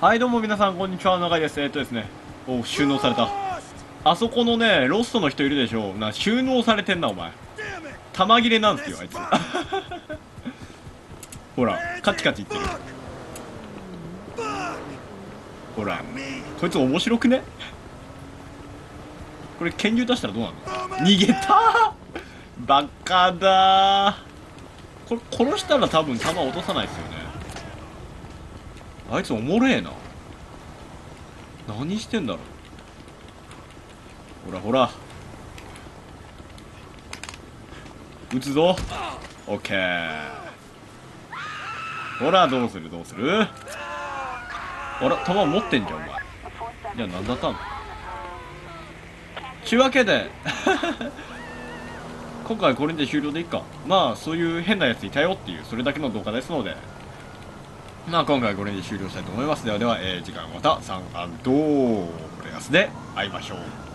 はい、どうも皆さん、こんにちは。長井です。ですね。お、収納された。あそこのね、ロストの人いるでしょ。収納されてんな、お前。玉切れなんすよ、あいつ。ほら、カチカチいってる。ほら、こいつ面白くね？これ、拳銃出したらどうなの？逃げたー。バカだー。これ、殺したら多分弾落とさないですよね。あいつおもれえな。何してんだろう。ほらほら。撃つぞ。オッケー。ほら、どうするどうする。あら、弾持ってんじゃん、お前。じゃあ何だったの？ちゅうわけで、今回これで終了でいいか。まあ、そういう変なやついたよっていう、それだけの動画ですので、まあ、今回これで終了したいと思います。ではでは、次回また、サンアンドレアスで会いましょう。